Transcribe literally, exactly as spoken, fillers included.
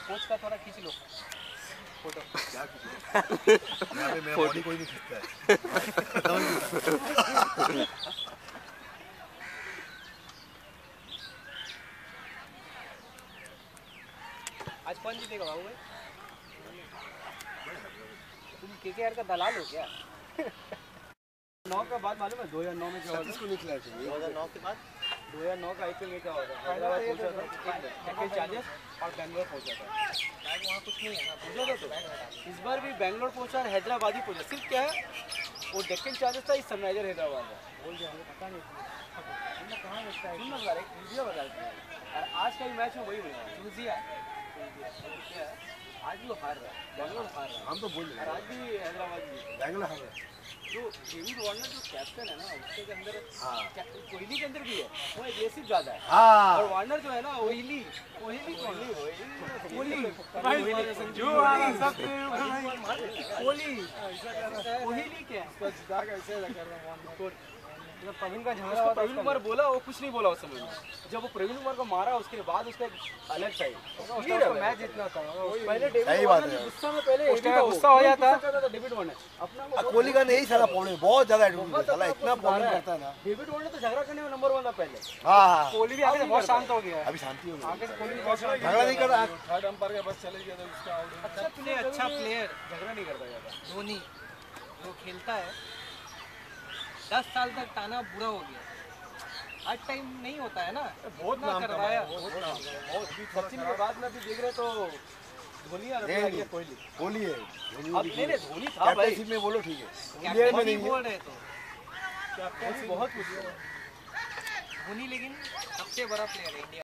Coach का थोड़ा खींच लो फोटो। क्या खींच यहाँ पे मेरा बॉडी कोई नहीं खींचता है। आज कौन जीतेगा बाबू भाई? तुम केकेआर का दलाल हो क्या? नौ का बाद मालूम है दो हज़ार नौ में क्या हुआ? किसको निकला चाहिए दो हज़ार नौ के बाद दो हज़ार नौ का आईपीएल में क्या होगा? हैदराबाद पहुंचा था पैकेज चार्जेस और बैंगलोर पहुंचा था। वहाँ कुछ नहीं है ना, पहुंचा था तो इस बार भी बैंगलोर पहुंचा और हैदराबाद ही पहुंचा। सिर्फ क्या है वो डेक्कन चार्जेस था, इस सनराइजर हैदराबाद का बोल दिया हमें पता नहीं कहाँ लगता है। सुन ना यार, एक वीडियो बता देते हैं। आज का भी मैच में वही हुआ चूजिया आज भी हार रहा है, बैंगलोर हार रहा है। हम तो बोल रहे और आज भी हैदराबाद भी बैंगलोर हार रहा है। जो डेविड वार्नर जो कैप्टन है ना उसके अंदर हाँ कोहली के अंदर भी है, वो एग्रेसिव ज्यादा है। हाँ और वार्नर जो है ना ओहिली ओहिली कोहली कोहली जो वाला सब कोहली कोहली क्या प्रवीण का झगड़ा हुआ, प्रवीण कुमार बोला वो कुछ नहीं बोला उस समय में। जब वो प्रवीण कुमार को मारा उसके बाद उसका अलग था मैच जितना था। पहले डेविड वार्नर गुस्सा में पहले गुस्सा हो जाता डेविड वार्नर अपना कोहली का नहीं सारा प्रॉब्लम बहुत ज्यादा एटीट्यूड है साला, इतना प्रॉब्लम करता है ना। डेविड वार्नर तो झगड़ा करने में नंबर वन था पहले। हाँ कोहली भी आगे बहुत शांत हो गया, अभी शांति हो गई, आगे से कोहली बहुत शांत झगड़ा नहीं कर रहा। थर्ड अंपायर के बस चले गया तो उसका आउट। अच्छा प्लेयर अच्छा प्लेयर झगड़ा नहीं करता ज्यादा। धोनी जो खेलता है दस साल तक ताना बुरा हो गया, हर टाइम नहीं होता है ना, बहुत नाम करवाया बहुत नाम बहुत। सचिन के बाद में भी देख रहे तो धोनी और कोहली कोहली है। अब नहीं नहीं धोनी था भाई, कैप्टनशिप में बोलो ठीक है, प्लेयर में नहीं बोल रहे तो है। बहुत कुछ धोनी लेकिन सबसे बड़ा प्लेयर है इंडिया।